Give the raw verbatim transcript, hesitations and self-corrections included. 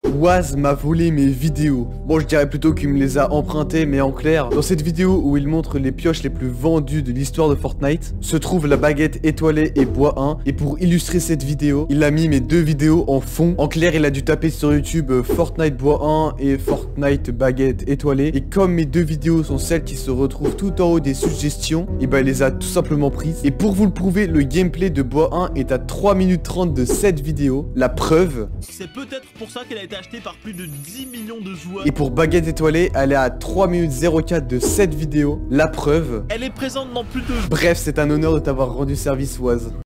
Waz m'a volé mes vidéos. Bon, je dirais plutôt qu'il me les a empruntées, mais en clair, dans cette vidéo où il montre les pioches les plus vendues de l'histoire de Fortnite, se trouve la baguette étoilée et bois un. Et pour illustrer cette vidéo, il a mis mes deux vidéos en fond. En clair, il a dû taper sur YouTube euh, Fortnite bois un et Fortnite baguette étoilée. Et comme mes deux vidéos sont celles qui se retrouvent tout en haut des suggestions, et ben il les a tout simplement prises. Et pour vous le prouver, le gameplay de bois un est à trois minutes trente de cette vidéo. La preuve... C'est peut-être pour ça qu'elle a été achetée par plus de dix millions de joueurs. Et pour baguette étoilée, elle est à trois minutes zéro quatre de cette vidéo. La preuve... Elle est présente dans plus de... Bref, c'est un honneur de t'avoir rendu service, Waz.